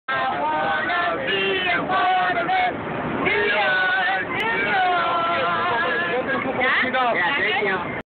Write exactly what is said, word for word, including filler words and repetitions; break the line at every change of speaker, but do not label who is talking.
I wanna be a part of it. New York, New York.
Yeah, thank you.